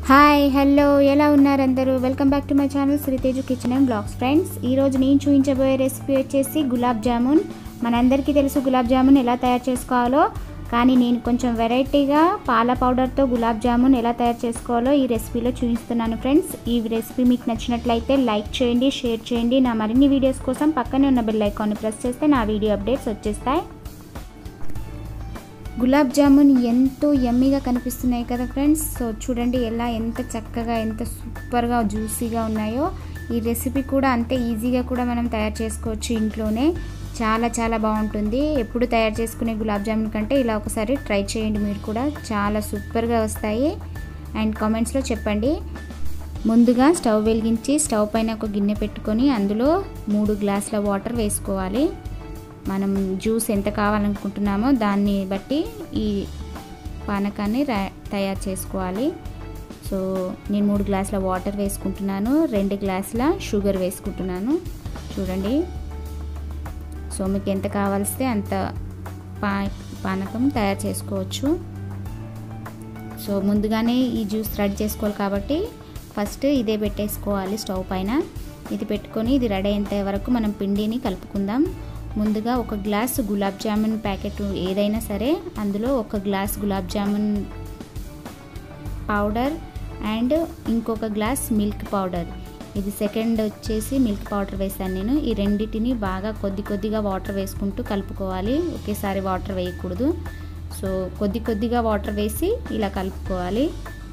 Hi hello ఎలా ఉన్నారు అందరూ welcome back to my channel Sriteju kitchen and blogs friends ఈరోజు నేను చూపించబోయే రెసిపీ వచ్చేసి గులాబ్ జామున్. మనందరికీ తెలుసు గులాబ్ జామున్ ఎలా తయారు చేసుకోవాలో, కానీ నేను కొంచెం వెరైటీగా పాల పౌడర్తో గులాబ్ జామున్ ఎలా తయారు చేసుకోవాలో ఈ రెసిపీలో చూపిస్తున్నాను ఫ్రెండ్స్. ఈ రెసిపీ మీకు నచ్చినట్లయితే లైక్ చేయండి, షేర్ చేయండి. నా మరిన్ని వీడియోస్ కోసం పక్కనే ఉన్న బెల్ ఐకాన్ని ప్రెస్ చేస్తే నా వీడియో అప్డేట్స్ వచ్చేస్తాయి. గులాబ్ జామున్ ఎంతో యమ్మీగా కనిపిస్తున్నాయి కదా ఫ్రెండ్స్. సో చూడండి ఎంత చక్కగా ఎంత సూపర్గా జ్యూసీగా ఉన్నాయో. ఈ రెసిపీ కూడా అంతే ఈజీగా కూడా మనం తయారు చేసుకోవచ్చు ఇంట్లోనే. చాలా చాలా బాగుంటుంది. ఎప్పుడు తయారు చేసుకునే గులాబ్ జామున్ కంటే ఇలా ఒకసారి ట్రై చేయండి మీరు కూడా, చాలా సూపర్గా వస్తాయి. అండ్ కామెంట్స్లో చెప్పండి. ముందుగా స్టవ్ వెలిగించి స్టవ్ పైన ఒక గిన్నె పెట్టుకొని అందులో 3 గ్లాసుల వాటర్ వేసుకోవాలి. మనం జ్యూస్ ఎంత కావాలనుకుంటున్నామో దాన్ని బట్టి ఈ పానకాన్ని తయారు చేసుకోవాలి. సో నేను 3 గ్లాసుల వాటర్ వేసుకుంటున్నాను, 2 గ్లాసుల షుగర్ వేసుకుంటున్నాను. చూడండి, సో మీకు ఎంత కావాల్స్తే అంత పానకం తయారు చేసుకోవచ్చు. సో ముందుగానే ఈ జ్యూస్ రెడీ చేసుకోవాలి కాబట్టి ఫస్ట్ ఇదే పెట్టేసుకోవాలి స్టవ్ పైన. ఇది పెట్టుకొని ఇది రెడీ అయ్యేంత వరకు మనం పిండిని కలుపుకుందాం. ముందుగా 1 గ్లాస్ గులాబ్ జామున్ ప్యాకెట్ ఏదైనా సరే అందులో 1 glass gulab jamun powder and ఇంకొక గ్లాస్ మిల్క్ పౌడర్. ఇది సెకండ్ వచ్చేసి మిల్క్ పౌడర్ వేసాను నేను. ఈ రెండింటిని బాగా కొద్దిగా వాటర్ వేసుకుంటూ కలుపుకోవాలి, ఒకేసారి వాటర్ వేయకూడదు. సో కొద్దిగా వాటర్ వేసి ఇలా కలుపుకోవాలి.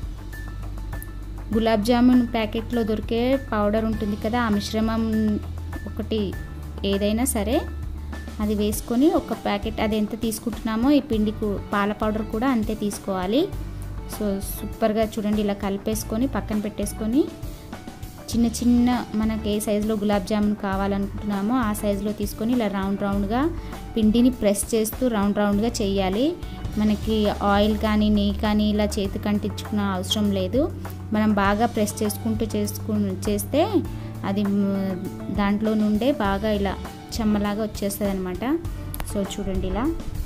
గులాబ్ జామున్ ప్యాకెట్లో దొరికే పౌడర్ ఉంటుంది కదా, ఆ మిశ్రమం ఒకటి ఏదైనా సరే అది వేసుకొని ఒక ప్యాకెట్ అది ఎంత తీసుకుంటున్నామో ఈ పిండికి పాల పౌడర్ కూడా అంతే తీసుకోవాలి. సో సూపర్గా చూడండి ఇలా కలిపేసుకొని పక్కన పెట్టేసుకొని చిన్న మనకి ఏ సైజులో గులాబ్ జామున్ కావాలనుకుంటున్నామో ఆ సైజులో తీసుకొని ఇలా రౌండ్గా పిండిని ప్రెస్ చేస్తూ రౌండ్గా చేయాలి. మనకి ఆయిల్ కానీ నెయ్యి కానీ ఇలా చేతికి అంటించుకునే అవసరం లేదు. మనం బాగా ప్రెస్ చేస్తే అది దాంట్లో నుండే బాగా ఇలా చెమ్మలాగా వచ్చేస్తుంది అనమాట. సో చూడండి ఇలా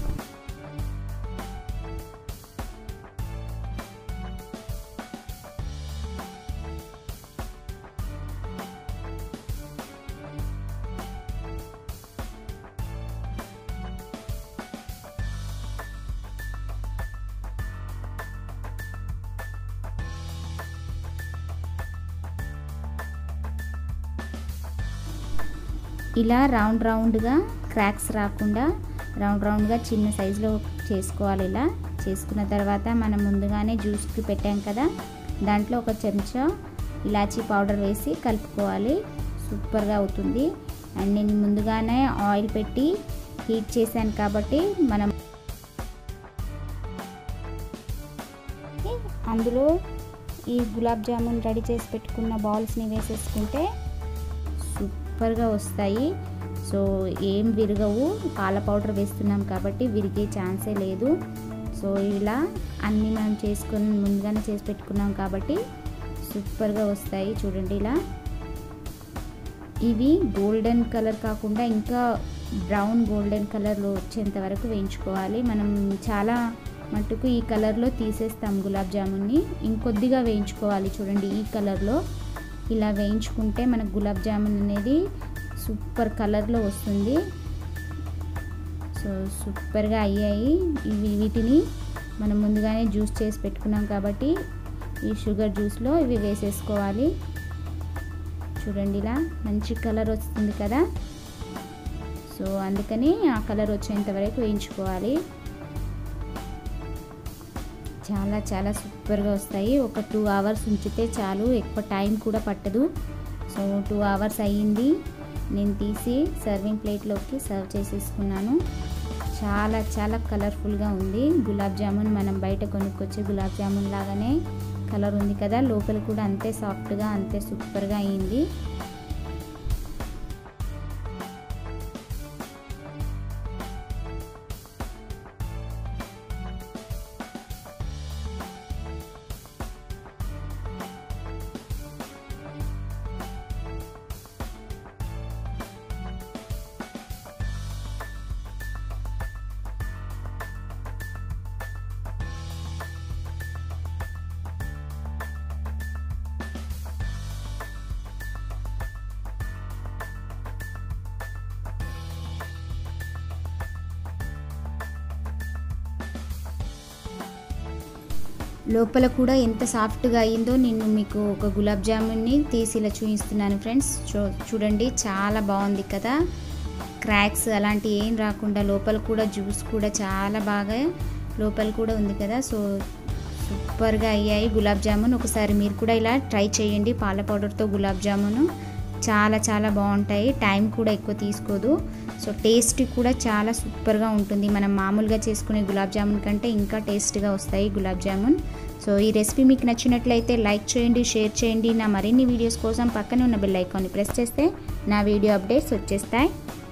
ఇలా రౌండ్గా క్రాక్స్ రాకుండా రౌండ్గా చిన్న సైజులో చేసుకోవాలి. ఇలా చేసుకున్న తర్వాత మనం ముందుగానే జ్యూస్కి పెట్టాం కదా, దాంట్లో 1 చెంచా ఇలాచీ పౌడర్ వేసి కలుపుకోవాలి. సూపర్గా అవుతుంది. అండ్ నేను ముందుగానే ఆయిల్ పెట్టి హీట్ చేశాను కాబట్టి మనం అందులో ఈ గులాబ్ జామున్ రెడీ చేసి పెట్టుకున్న బాల్స్ని వేసేసుకుంటే సూపర్గా వస్తాయి. సో ఏం విరగవు, పాల పౌడర్ వేస్తున్నాం కాబట్టి విరిగే ఛాన్సే లేదు. సో ఇలా అన్నీ మనం ముందుగానే చేసి పెట్టుకున్నాం కాబట్టి సూపర్గా వస్తాయి. చూడండి ఇలా ఇవి గోల్డెన్ కలర్ కాకుండా ఇంకా బ్రౌన్ గోల్డెన్ కలర్లో వచ్చేంత వరకు వేయించుకోవాలి. మనం చాలా మట్టుకు ఈ కలర్లో తీసేస్తాం గులాబ్ జామున్ని, ఇంకొద్దిగా వేయించుకోవాలి. చూడండి ఈ కలర్లో ఇలా వేయించుకుంటే మనకు గులాబ్ జామున్ అనేది సూపర్ కలర్లో వస్తుంది. సో సూపర్గా అయ్యాయి. వీటిని మనం ముందుగానే జ్యూస్ చేసి పెట్టుకున్నాం కాబట్టి ఈ షుగర్ జ్యూస్లో ఇవి వేసేసుకోవాలి. చూడండి ఇలా మంచి కలర్ వస్తుంది కదా. సో అందుకని ఆ కలర్ వచ్చేంత వరకు వేయించుకోవాలి. చాలా సూపర్గా వస్తాయి. ఒక 2 అవర్స్ ఉంచితే చాలు, ఎక్కువ టైం కూడా పట్టదు. సో 2 అవర్స్ అయ్యింది. నేను తీసి సర్వింగ్ ప్లేట్లోకి సర్వ్ చేసేసుకున్నాను. చాలా కలర్ఫుల్గా ఉంది గులాబ్ జామున్. మనం బయట కొనుక్కొచ్చే గులాబ్ జామున్ లాగానే కలర్ ఉంది కదా, లోపల కూడా అంతే సాఫ్ట్గా అంతే సూపర్గా అయ్యింది. లోపల కూడా ఎంత సాఫ్ట్గా అయ్యిందో నేను మీకు ఒక గులాబ్ జామున్ని తీసి ఇలా చూపిస్తున్నాను ఫ్రెండ్స్. చూడండి చాలా బాగుంది కదా, క్రాక్స్ అలాంటి ఏం రాకుండా లోపల కూడా జ్యూస్ కూడా చాలా బాగా లోపల కూడా ఉంది కదా. సో సూపర్గా అయ్యాయి గులాబ్ జామున్. ఒకసారి మీరు కూడా ఇలా ట్రై చేయండి పాల పౌడర్తో గులాబ్ జామును. చాలా చాలా బాగుంటాయి, టైం కూడా ఎక్కువ తీసుకోదు. సో టేస్ట్ కూడా చాలా సూపర్గా ఉంటుంది. మనం మామూలుగా చేసుకునే గులాబ్ జామున్ కంటే ఇంకా టేస్ట్గా వస్తాయి గులాబ్ జామున్. సో ఈ రెసిపీ మీకు నచ్చినట్లయితే లైక్ చేయండి, షేర్ చేయండి. నా మరిన్ని వీడియోస్ కోసం పక్కనే ఉన్న బెల్ ఐకాన్ని ప్రెస్ చేస్తే నా వీడియో అప్డేట్స్ వచ్చేస్తాయి.